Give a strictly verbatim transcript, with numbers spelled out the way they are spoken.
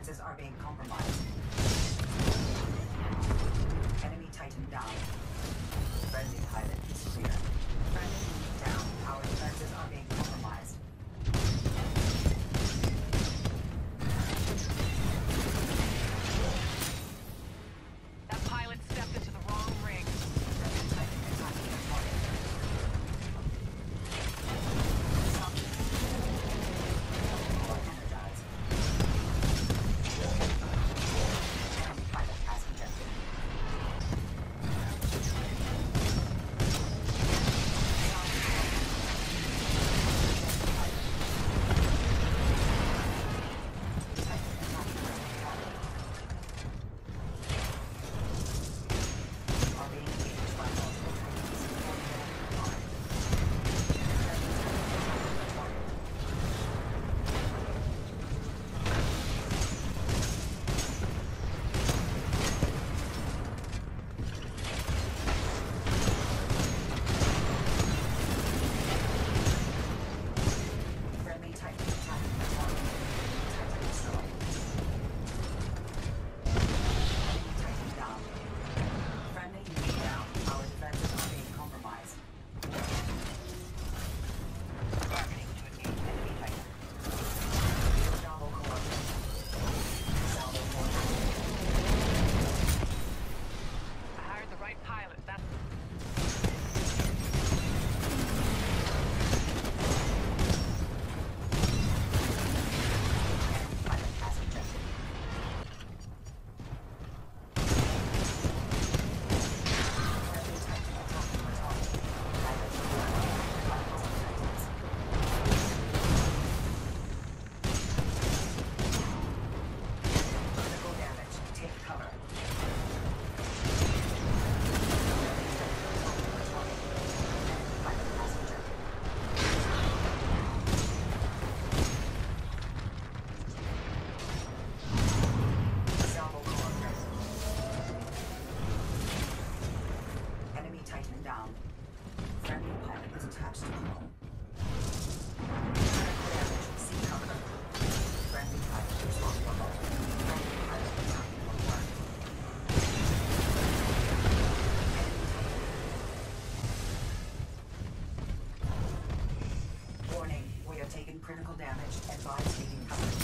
defenses are being compromised. Enemy Titan down. Friendly pilot is clear. Friendly unit down. Our defenses are being compromised. That pilot stepped into the wrong ring. Friendly Titan attacking the target. Core energized. Enemy pilot has ejected. Are being engaged by multiple friendly Titan attacking the target. Titan destroyed. Enemy Titan down. Friendly unit down. Our defenses are being compromised. Targeting to engage enemy Titan. Salvo core. Salvo core. I hired the right pilot. That's Enemy pilot has ejected. Friendly Titan attacking the target. Pilot destroyed by multiple Titans. Critical damage. Take cover. Pilot has ejected. Salvo core present. Enemy Titan down. Friendly pilot is attached to hull. Critical damage. See cover. Friendly pilot is on your hull. Friendly pilot attacking your mark. Enemy Titan. Warning, we are taking critical damage. Advise taking cover.